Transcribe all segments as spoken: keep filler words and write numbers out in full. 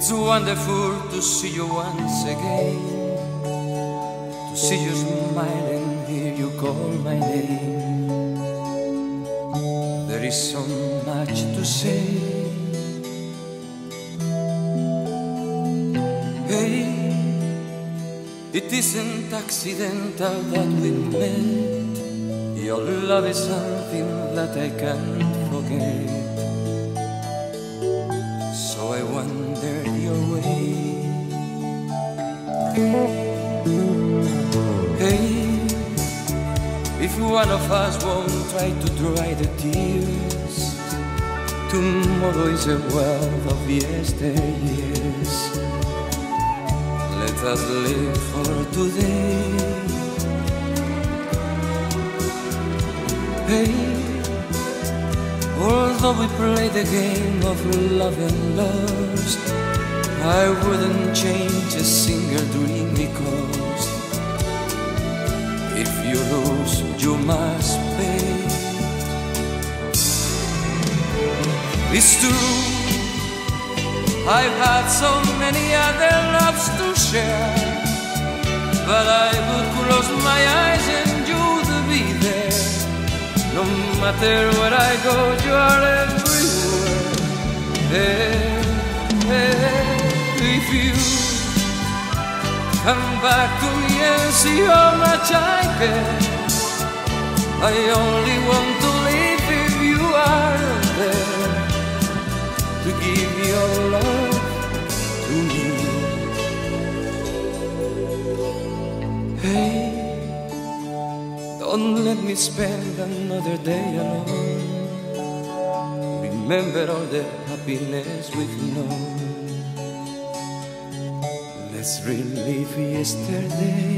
It's wonderful to see you once again, to see you smile and hear you call my name. There is so much to say. Hey, it isn't accidental that we met. Your love is something that I can't forget. So I wandered your way. Hey, if one of us won't try to dry the tears, tomorrow is a world of yesteryears. Let us live for today. Hey, although we play the game of love and lust, I wouldn't change a single dream because if you lose, you must pay. It's true, I've had so many other loves to share, but I would close my eyes and you'd be there. No matter where I go, you are everywhere. Hey, hey, if you come back to me and see how much I care, I only want to live if you are there to give your love to me. Hey, don't let me spend another day alone. Remember all the happiness we've known. Let's relive yesterday.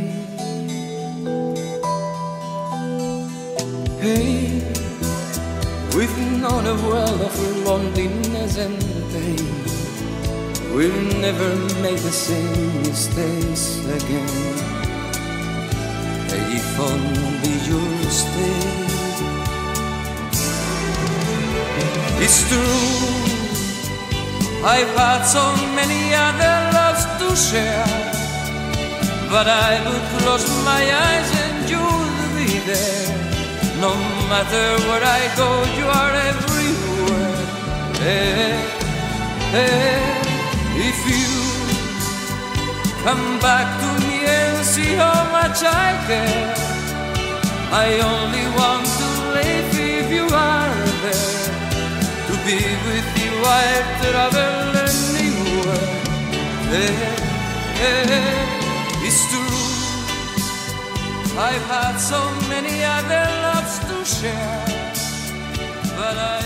Hey, we've known a world of loneliness and pain. We'll never make the same mistakes again. If only you'll stay. It's true, I've had so many other loves to share, but I would close my eyes and you'll be there. No matter where I go, you are everywhere. Hey, hey, if you come back to me and see how much I care, I only want to live if you are there. To be with you I'd travel anywhere. Hey, hey, it's true, I've had so many other loves to share, but I